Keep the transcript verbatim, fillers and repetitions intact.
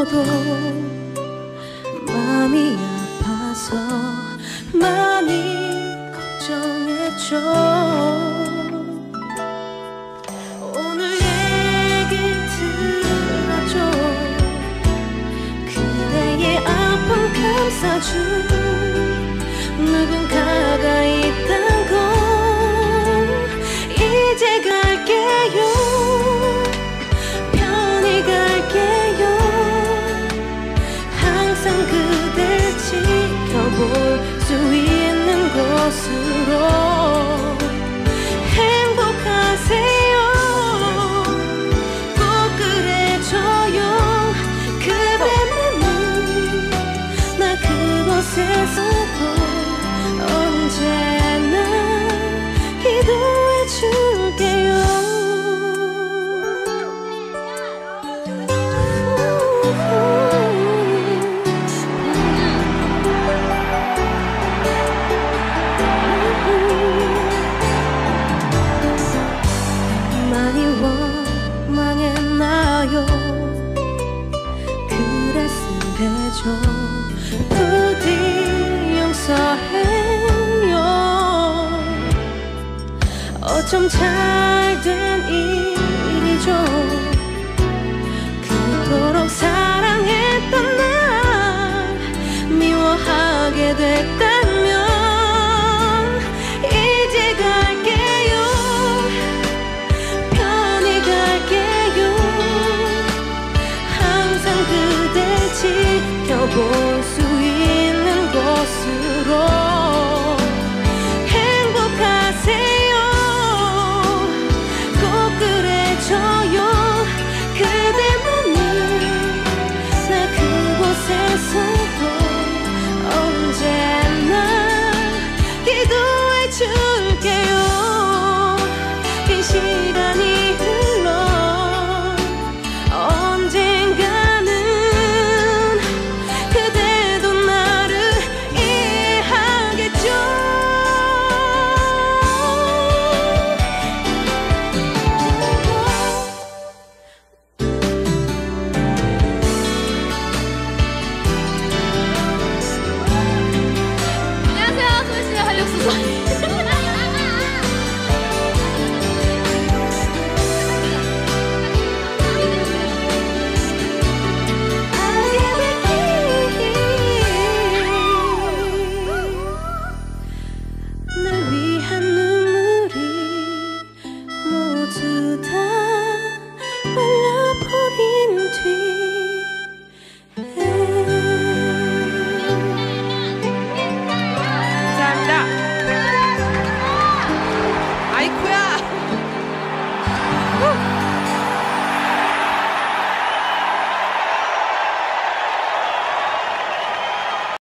울어도 마음이 아파서 많이 걱정했죠. 오늘 얘기 들어줘. 그대의 아픔 감싸준 누군가가 있단 걸 이제 갈게요. 편히 갈게요. 항상 그댈 지켜볼 수 있는 곳으로. 행복하세요. 꼭 그래줘요. 그대만이 나 그곳에서도 언제나 기도해줄게요. 많이 원망했나요? 그랬으래죠. 부디 용서해요. 어쩜 잘 돼